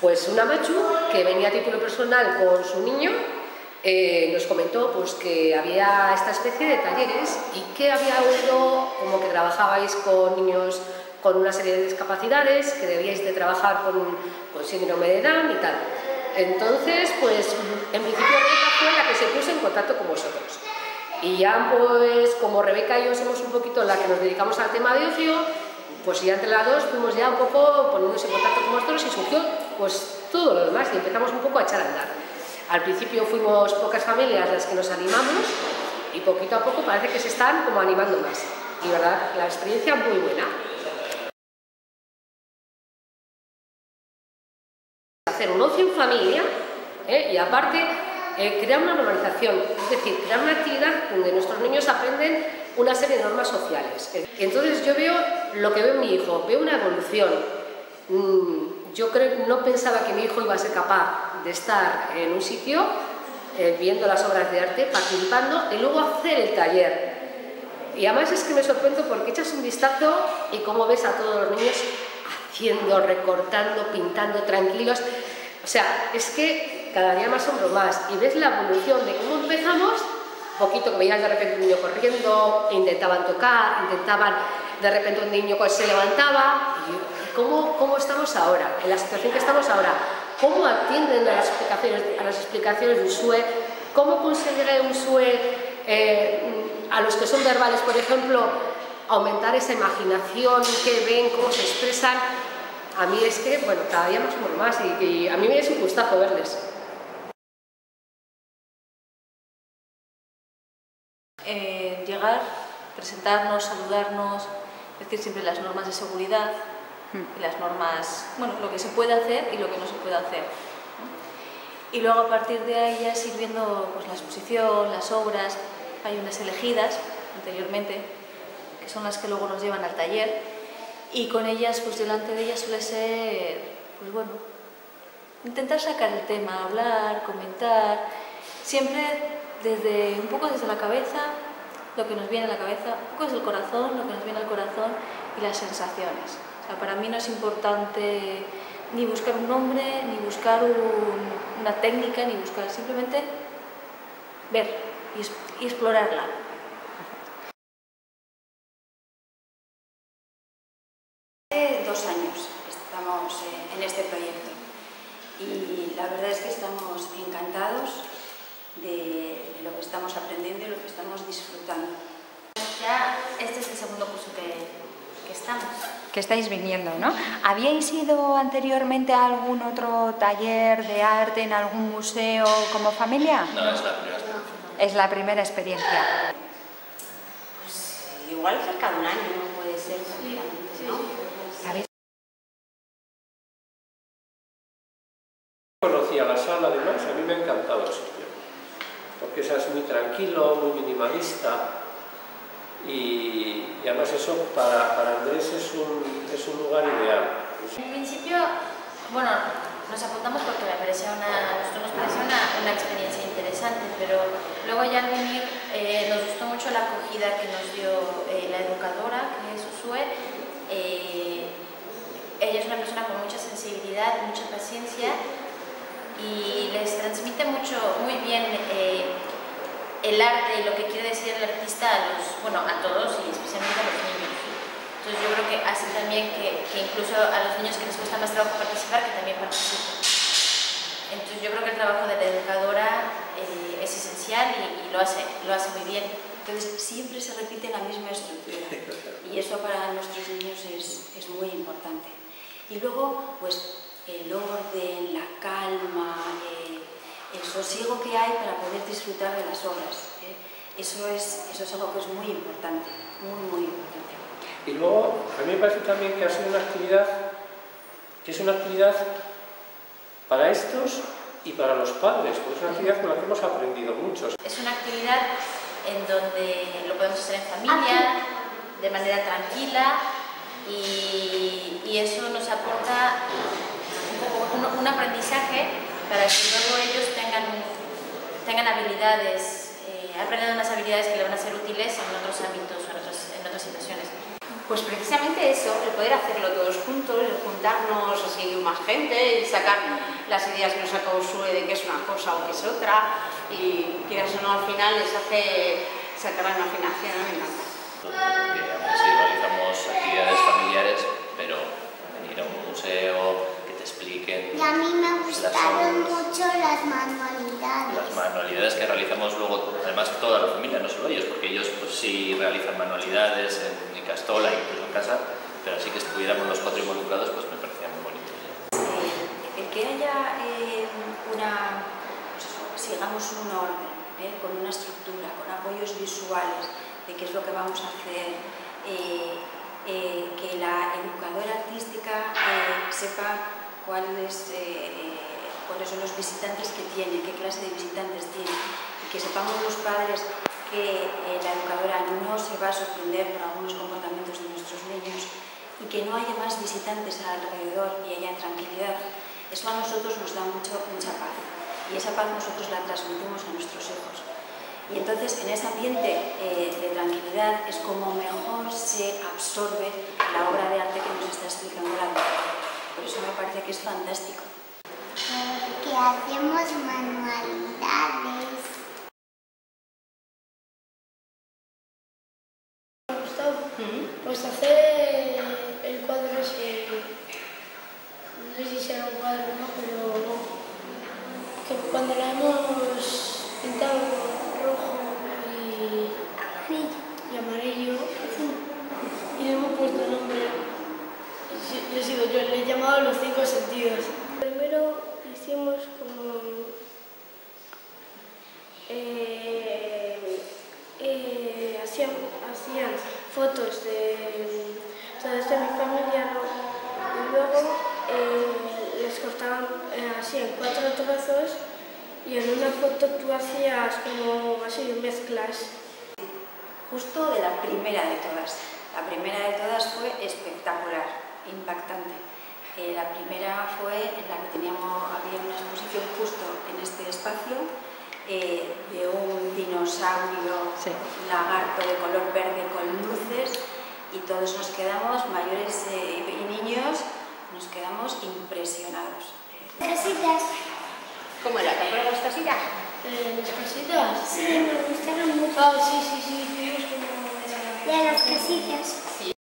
Pues una machu que venía a título personal con su niño nos comentó pues, que había esta especie de talleres y que había oído como que trabajabais con niños con una serie de discapacidades, que debíais de trabajar con síndrome de Down y tal. Entonces, pues en principio Rebeca fue la que se puso en contacto con vosotros. Y ya pues como Rebeca y yo somos un poquito la que nos dedicamos al tema de ocio, pues ya entre las dos fuimos ya un poco poniéndose en contacto con vosotros y surgió pues todo lo demás y empezamos un poco a echar a andar. Al principio fuimos pocas familias las que nos animamos y poquito a poco parece que se están como animando más. Y verdad, la experiencia muy buena. Hacer un ocio en familia y aparte crear una normalización, es decir, crear una actividad donde nuestros niños aprenden una serie de normas sociales. Entonces yo veo lo que veo en mi hijo, veo una evolución. Yo no pensaba que mi hijo iba a ser capaz de estar en un sitio viendo las obras de arte, participando y luego hacer el taller. Y además es que me sorprendo porque echas un vistazo y cómo ves a todos los niños haciendo, recortando, pintando, tranquilos. O sea, es que cada día me asombro más y ves la evolución de cómo empezamos, poquito que veías de repente un niño corriendo, intentaban tocar, de repente un niño se levantaba y cómo estamos ahora, en la situación que estamos ahora, cómo atienden a las explicaciones de Uxue, cómo consigue Uxue a los que son verbales, por ejemplo, aumentar esa imaginación, qué ven, cómo se expresan. A mí es que, bueno, cada día más por más y a mí me es un gustazo verles. Llegar, presentarnos, saludarnos, decir siempre las normas de seguridad y las normas, bueno, lo que se puede hacer y lo que no se puede hacer, ¿no? Y luego a partir de ahí ya ir viendo pues, la exposición, las obras, hay unas elegidas anteriormente, que son las que luego nos llevan al taller, y con ellas, pues delante de ellas suele ser, pues bueno, intentar sacar el tema, hablar, comentar, siempre un poco desde la cabeza, lo que nos viene a la cabeza, un poco desde el corazón, lo que nos viene al corazón y las sensaciones. O sea, para mí no es importante ni buscar un nombre, ni buscar una técnica, ni buscar, simplemente ver y explorarla. Hace 2 años estamos en este proyecto y la verdad es que estamos encantados de lo que estamos aprendiendo y lo que estamos disfrutando. Ya este es el segundo curso que estamos. Que estáis viniendo, ¿no? ¿Habíais ido anteriormente a algún otro taller de arte en algún museo como familia? No, es la primera experiencia. Es la primera experiencia. Pues igual cerca de un año no puede ser, tranquilamente, ¿no? Conocía la sala, además, a mí me ha encantado el sitio, porque es muy tranquilo, muy minimalista y además eso para Andrés es un lugar ideal. En principio, bueno, nos apuntamos porque a nosotros nos pareció una experiencia interesante, pero luego ya al venir nos gustó mucho la acogida que nos dio la educadora, que es Uxue. Ella es una persona con mucha sensibilidad, mucha paciencia y les transmite muy bien el arte y lo que quiere decir el artista a todos y especialmente a los niños. Entonces yo creo que hace también que incluso a los niños que les cuesta más trabajo participar, que también participen. Entonces yo creo que el trabajo de la educadora es esencial y lo hace muy bien. Entonces siempre se repite la misma estructura y eso para nuestros niños es muy importante. Y luego, pues el orden, la calma, el sosiego que hay para poder disfrutar de las obras. Eso es algo que es muy importante, muy importante. Y luego, a mí me parece también que ha sido una actividad que es una actividad para estos y para los padres, porque es una actividad con la que hemos aprendido mucho. Es una actividad en donde lo podemos hacer en familia, de manera tranquila y eso nos aporta un aprendizaje para que luego ellos tengan habilidades, aprendan unas habilidades que le van a ser útiles en otros ámbitos, en otras situaciones. Pues precisamente eso, el poder hacerlo todos juntos, el juntarnos así más gente y sacar las ideas que nos saca Uxue de que es una cosa o que es otra, y quieras o no al final les hace sacar la imaginación, a mí me encanta. Porque sí realizamos actividades familiares, pero venir a un museo, que te expliquen. Y a mí me gustaron mucho las manualidades. Las manualidades que realizamos luego, además toda la familia, no solo ellos, porque ellos pues sí realizan manualidades en Castola, incluso en casa, pero así que estuviéramos los 4 involucrados, pues me parecía muy bonito. El que haya sigamos un orden, con una estructura, con apoyos visuales de qué es lo que vamos a hacer, que la educadora artística sepa cuáles son los visitantes que tiene, qué clase de visitantes tiene, y que sepamos los padres que la educadora no se va a sorprender por algunos comportamientos de nuestros niños y que no haya más visitantes alrededor y haya tranquilidad. Eso a nosotros nos da mucha paz, y esa paz nosotros la transmitimos a nuestros hijos. Y entonces en ese ambiente de tranquilidad es como mejor se absorbe la obra de arte que nos está explicando la educadora. Por eso me parece que es fantástico. Que hacemos manualidades. Me ha gustado pues hacer el cuadro ese, no sé si será un cuadro o no, pero que cuando lo hemos pintado rojo y amarillo y le hemos puesto nombre, yo he sido yo, le he llamado los 5 sentidos. Primero hicimos como hacían fotos de mi familia, ¿no? Y luego les cortaban así en 4 trozos, y en una foto tú hacías como así mezclas. Justo de la primera de todas. La primera de todas fue espectacular, impactante. La primera fue en la que había una exposición justo en este espacio de un dinosaurio, lagarto de color verde con luces, y todos nos quedamos, mayores y niños, nos quedamos impresionados. Casitas. ¿Cómo era? ¿Te acuerdas de las casitas? ¿Las casitas? Sí, me gustaron mucho. Ah, sí, vimos como... De las casitas.